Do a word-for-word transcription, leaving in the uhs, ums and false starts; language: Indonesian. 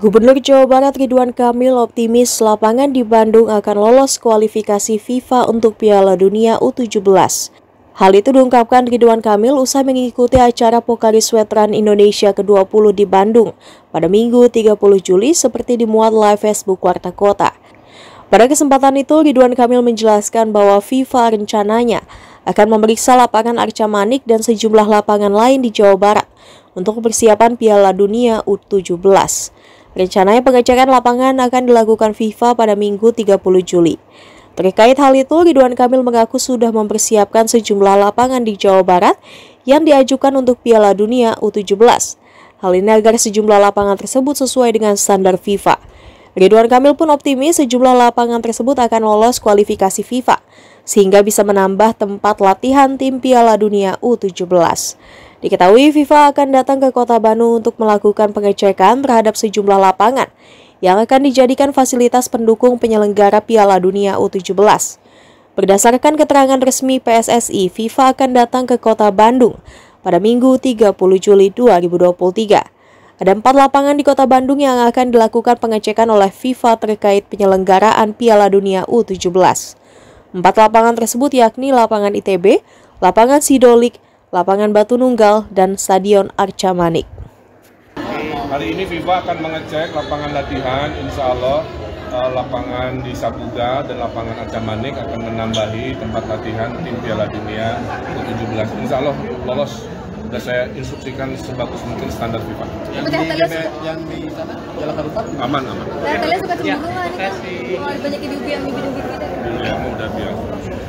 Gubernur Jawa Barat Ridwan Kamil optimis lapangan di Bandung akan lolos kualifikasi FIFA untuk Piala Dunia U tujuh belas. Hal itu diungkapkan Ridwan Kamil usai mengikuti acara Pokari Sweatran Indonesia ke dua puluh di Bandung pada Minggu tiga puluh Juli seperti dimuat live Facebook Warta Kota. Pada kesempatan itu, Ridwan Kamil menjelaskan bahwa FIFA rencananya akan memeriksa lapangan Arca Manik dan sejumlah lapangan lain di Jawa Barat untuk persiapan Piala Dunia U tujuh belas. Rencananya pengecekan lapangan akan dilakukan FIFA pada Minggu tiga puluh Juli. Terkait hal itu, Ridwan Kamil mengaku sudah mempersiapkan sejumlah lapangan di Jawa Barat yang diajukan untuk Piala Dunia U tujuh belas. Hal ini agar sejumlah lapangan tersebut sesuai dengan standar FIFA. Ridwan Kamil pun optimis sejumlah lapangan tersebut akan lolos kualifikasi FIFA, sehingga bisa menambah tempat latihan tim Piala Dunia U tujuh belas. Diketahui FIFA akan datang ke Kota Bandung untuk melakukan pengecekan terhadap sejumlah lapangan yang akan dijadikan fasilitas pendukung penyelenggara Piala Dunia U tujuh belas. Berdasarkan keterangan resmi P S S I, FIFA akan datang ke Kota Bandung pada Minggu tiga puluh Juli dua ribu dua puluh tiga. Ada empat lapangan di Kota Bandung yang akan dilakukan pengecekan oleh FIFA terkait penyelenggaraan Piala Dunia U tujuh belas. Empat lapangan tersebut yakni lapangan I T B, lapangan Sidolik, lapangan Batu Nunggal, dan Stadion Arca Manik. Hari ini FIFA akan mengecek lapangan latihan, insya Allah eh, lapangan di Sabuga dan lapangan Arca Manik akan menambahi tempat latihan tim Piala Dunia U tujuh belas. Insya Allah lolos. Sudah saya instruksikan sebagus mungkin standar FIFA. Yang di, yang di sana, Jalan Harupat? Aman, aman. Nah, kalian suka cemburu nggak nih, Bang? Banyak ibu-ibu yang ibu-ibu gitu. Ya, udah biasa.